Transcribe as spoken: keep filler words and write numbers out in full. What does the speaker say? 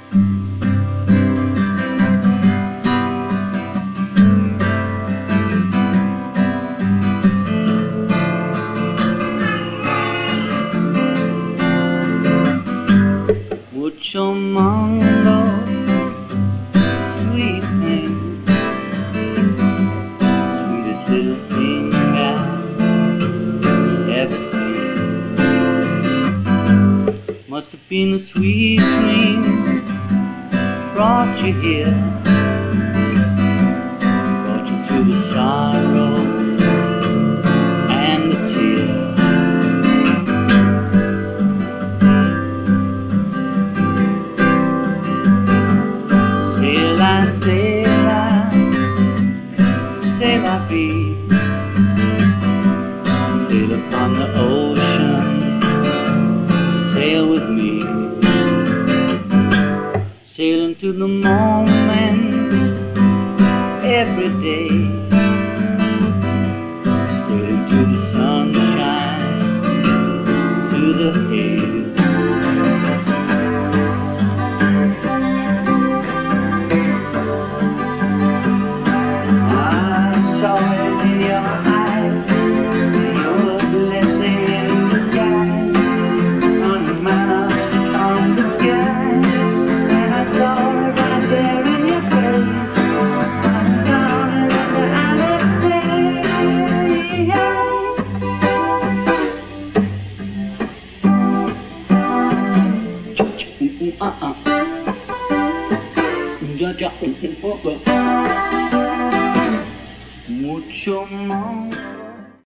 Would your mango, sweet thing, sweetest little thing I've ever seen. Must have been a sweet dream brought you here, brought you through the sorrow and the tear. Sail I, sail I, sail I be, sail upon the ocean, sail with me, sail into the moment every day, sail into the sunshine, through the haze. Uh-uh.